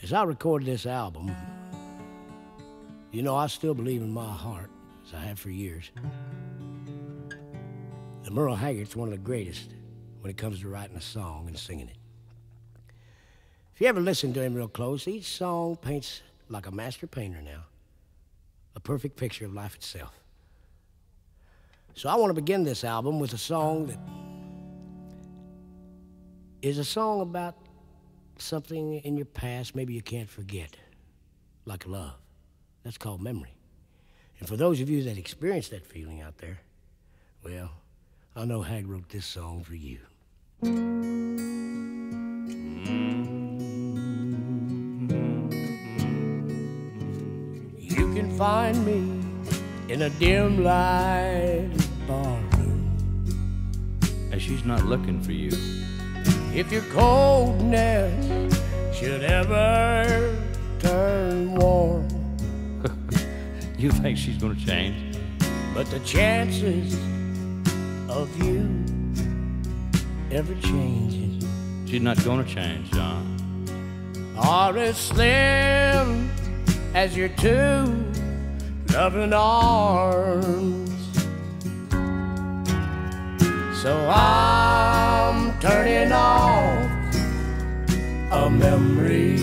As I record this album, you know, I still believe in my heart, as I have for years, that Merle Haggard's one of the greatest when it comes to writing a song and singing it. If you ever listen to him real close, each song paints, like a master painter now, a perfect picture of life itself. So I want to begin this album with a song that is a song about something in your past maybe you can't forget, like love. That's called memory. And for those of you that experience that feeling out there, well, I know Hag wrote this song for you. You can find me in a dim light barroom, and she's not looking for you. If your coldness should ever turn warm, You think she's gonna change? but the chances of you ever changing She's not gonna change, John. are as slim as your two loving arms. So I'm turning off a memory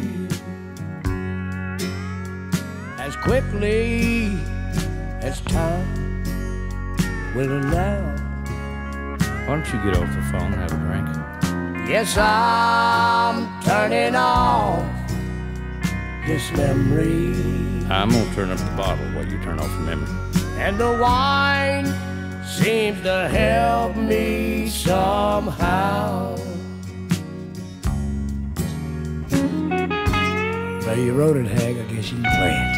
as quickly as time will allow. Why don't you get off the phone and have a drink? Yes, I'm turning off this memory, I'm gonna turn up the bottle while you turn off the memory. and the wine seems to help me somehow. Well, you wrote it, Hag. I guess you can play it.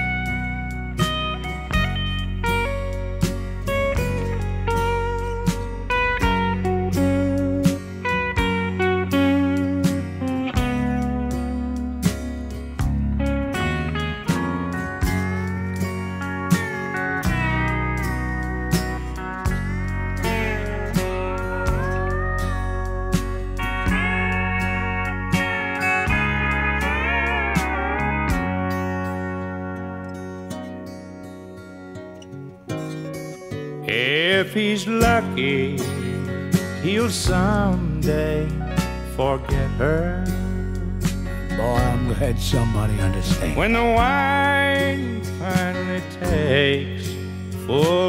If he's lucky, he'll someday forget her. Boy, I'm glad somebody understands. When the wine finally takes full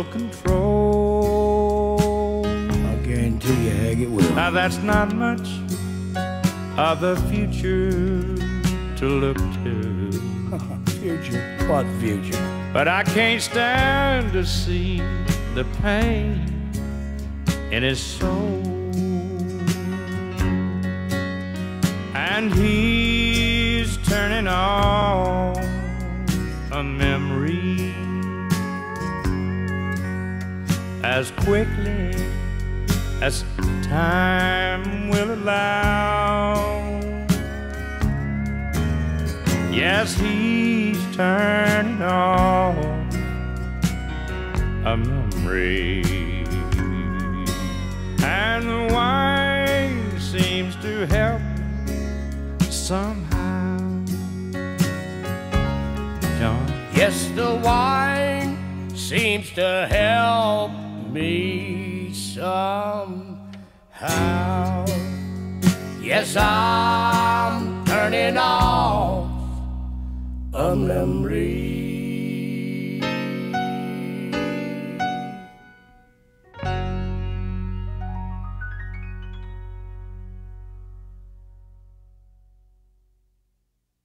control, I guarantee you, Hag, it will. now that's not much of the future to look to. Future? What future? But I can't stand to see the pain in his soul, and he's turning off a memory as quickly as time will allow. Yes, he's turning off a memory, and the wine seems to help somehow. John? Yes, the wine seems to help me somehow. Yes, I'm turning off a memory.